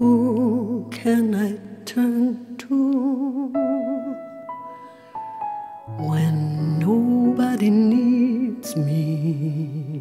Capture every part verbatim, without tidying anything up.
Who can I turn to when nobody needs me?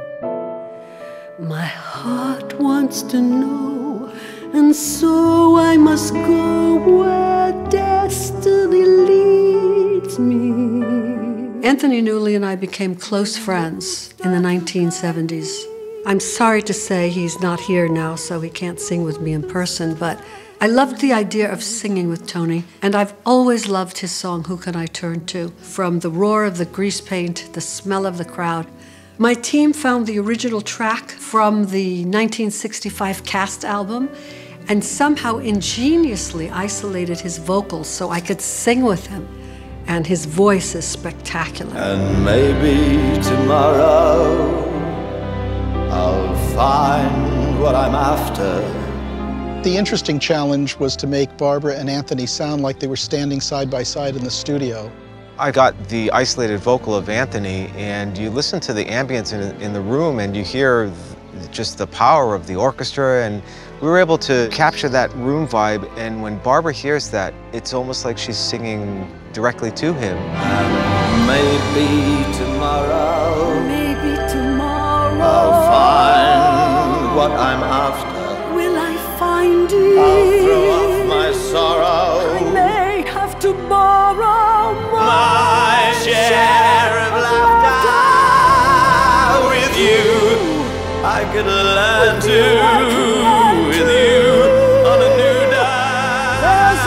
My heart wants to know, and so I must go where destiny leads me. Anthony Newley and I became close friends in the nineteen seventies. I'm sorry to say he's not here now, so he can't sing with me in person, but I loved the idea of singing with Tony, and I've always loved his song, Who Can I Turn To? From the roar of the grease paint, the smell of the crowd. My team found the original track from the nineteen sixty-five Cast album and somehow ingeniously isolated his vocals so I could sing with him. And his voice is spectacular. And maybe tomorrow I'll find what I'm after. The interesting challenge was to make Barbara and Anthony sound like they were standing side by side in the studio. I got the isolated vocal of Anthony, and you listen to the ambience in, in the room and you hear just the power of the orchestra, and we were able to capture that room vibe, and when Barbara hears that, it's almost like she's singing directly to him. And maybe tomorrow, Maybe tomorrow I'll find what I'm after. will I find it? I'll throw off my sorrow, I may have to borrow my share of laughter. With you, I could learn to, with you on a new day.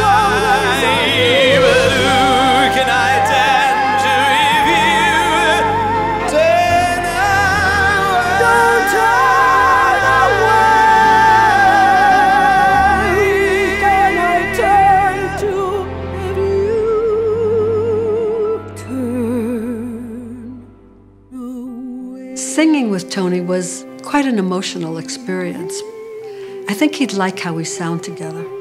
But who can I turn to if you turn away? Don't turn away. Can I turn to if you turn away? Singing with Tony was quite an emotional experience. I think he'd like how we sound together.